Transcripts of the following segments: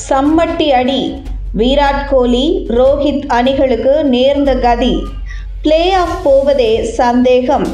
சம்மட்டி அடி. விராட் கோலி, ரோஹித் அணிகளுக்கு நேர்ந்த கதி. பிளே ஆஃப் போவதே சந்தேகம்.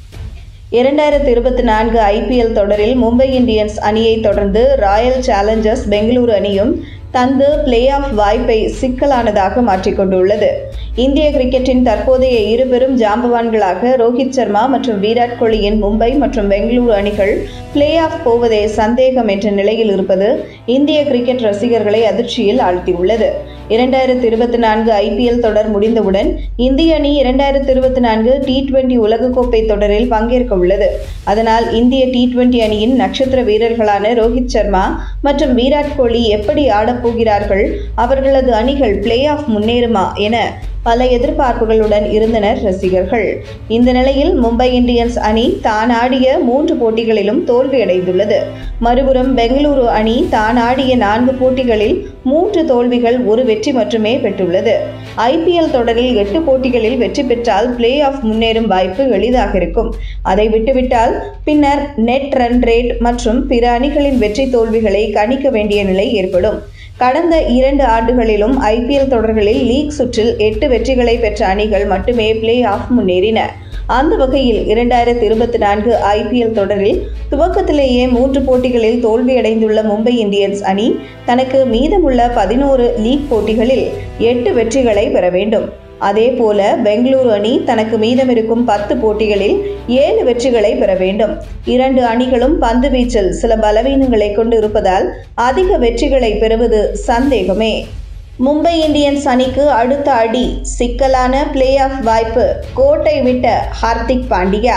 2024 IPL தொடரில் மும்பை இந்தியன்ஸ் அணியை தொடர்ந்து ராயல் சேலஞ்சர்ஸ் பெங்களூரு அணியும் தந்து பிளே ஆஃப் வாய்ப்பை சிக்கலானதாக மாற்றிக்கொண்டுள்ளது. இந்திய கிரிக்கெட்டின் தற்போதைய இரு பெரும் ஜாம்பவான்களாக ரோஹித் சர்மா மற்றும் விராட் கோலியின் மும்பை மற்றும் பெங்களூரு அணிகள் பிளே ஆஃப் போவதே சந்தேகம் என்ற நிலையில் இருப்பது இந்திய கிரிக்கெட் ரசிகர்களை அதிர்ச்சியில் ஆழ்த்தியுள்ளது. 2024 IPL தொடர் முடிந்தவுடன் இந்திய அணி 2024 T20 உலகக்கோப்பை தொடரில் பங்கேற்க உள்ளது. அதனால் இந்திய T20 அணியின் நட்சத்திர வீரர்களான ரோஹித் சர்மா மற்றும் விராட் கோலி எப்படி ஆடப்போகிறார்கள், அவர்களது அணிகள் பிளே ஆஃப் முன்னேறுமா என பல எதிர்பார்ப்புகளுடன் இருந்தனர் ரசிகர்கள். இந்த நிலையில் மும்பை இந்தியன்ஸ் அணி தான் ஆடிய 3 போட்டிகளிலும் தோல்வியடைந்துள்ளது. மறுபுறம் பெங்களூரு அணி தான் ஆடிய 4 போட்டிகளில் 3 தோல்விகள், 1 வெற்றி மட்டுமே பெற்றுள்ளது. IPL தொடரில் 8 போட்டிகளில் வெற்றி பெற்றால் பிளே ஆஃப் முன்னேறும் வாய்ப்பு எளிதாக இருக்கும். அதை விட்டுவிட்டால் பின்னர் நெட் ரன் ரேட் மற்றும் பிற அணிகளின் வெற்றி தோல்விகளை கணிக்க வேண்டிய நிலை ஏற்படும். கடந்த 2 ஆண்டுகளிலும் IPL தொடர்களில் லீக் சுற்றில் 8 வெற்றிகளை பெற்ற அணிகள் மட்டுமே பிளே ஆஃப் முன்னேறின. அந்த வகையில் 2024 IPL தொடரில் துவக்கத்திலேயே 3 போட்டிகளில் தோல்வியடைந்துள்ள மும்பை இந்தியன்ஸ் அணி தனக்கு மீதமுள்ள 11 லீக் போட்டிகளில் 8 வெற்றிகளை பெற வேண்டும். அதேபோல பெங்களூரு அணி தனக்கு மீதமிருக்கும் 10 போட்டிகளில் 7 வெற்றிகளை பெற வேண்டும். 2 அணிகளும் பந்து வீச்சில் சில பலவீனங்களை கொண்டு இருப்பதால் அதிக வெற்றிகளை பெறுவது சந்தேகமே. மும்பை இந்தியன்ஸ் அணிக்கு அடுத்த அடி, சிக்கலான பிளே ஆஃப் வாய்ப்பு. கோட்டை விட்ட ஹார்திக் பாண்டியா.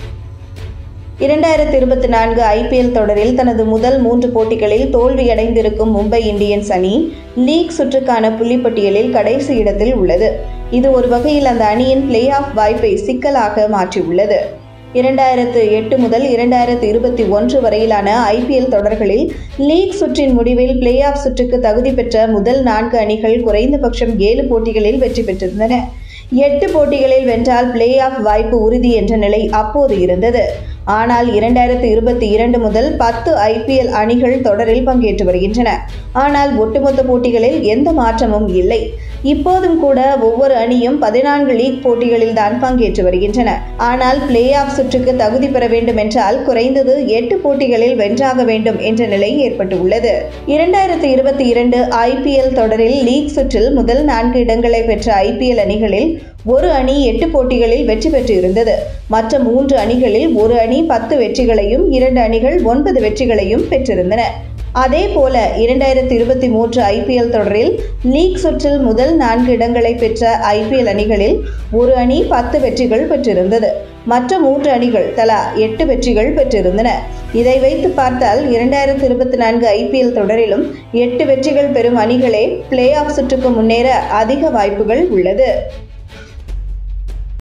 2024 IPL தொடரில் தனது முதல் 3 போட்டிகளில் தோல்வியடைந்திருக்கும் மும்பை இந்தியன்ஸ் அணி லீக் சுற்றுக்கான புள்ளிப்பட்டியலில் கடைசி இடத்தில் உள்ளது. இது ஒரு வகையில் அந்த அணியின் பிளே ஆஃப் வாய்ப்பை சிக்கலாக மாற்றியுள்ளது. 2008 முதல் 2021 வரையிலான IPL தொடர்களில் லீக் சுற்றின் முடிவில் பிளே ஆஃப் சுற்றுக்கு தகுதி பெற்ற முதல் 4 அணிகள் குறைந்தபட்சம் 7 போட்டிகளில் வெற்றி பெற்றிருந்தன. 8 போட்டிகளில் வென்றால் பிளே ஆஃப் வாய்ப்பு உறுதி என்ற நிலை அப்போது இருந்தது. ஆனால் 2022 முதல் 10 IPL அணிகள் தொடரில் பங்கேற்று வருகின்றன. ஆனால் ஒட்டுமொத்த போட்டிகளில் எந்த மாற்றமும் இல்லை. இப்போதும் கூட ஒவ்வொரு அணியும் 14 லீக் போட்டிகளில் தான் பங்கேற்று வருகின்றன. ஆனால் பிளே ஆஃப் சுற்றுக்கு தகுதி பெற வேண்டும் என்றால் குறைந்தது 8 போட்டிகளில் வென்றாக வேண்டும் என்ற நிலை ஏற்பட்டுள்ளது. 2022 IPL தொடரில் லீக் சுற்றில் முதல் 4 இடங்களை பெற்ற IPL அணிகளில் ஒரு அணி 8 போட்டிகளில் வெற்றி பெற்று இருந்தது. மற்ற 3 அணிகளில் ஒரு அணி 10 வெற்றிகளையும் 2 அணிகள் 9 வெற்றிகளையும் பெற்றிருந்தன. அதேபோல 2023 IPL தொடரில் லீக் சுற்றில் முதல் 4 இடங்களை பெற்ற IPL அணிகளில் ஒரு அணி 10 வெற்றிகள் பெற்றிருந்தது. மற்ற 3 அணிகள் தலா 8 வெற்றிகள் பெற்றிருந்தன. இதை வைத்து பார்த்தால் 2024 IPL தொடரிலும் 8 வெற்றிகள் பெறும் அணிகளே பிளே ஆஃப் சுற்றுக்கு முன்னேற அதிக வாய்ப்புகள் உள்ளது.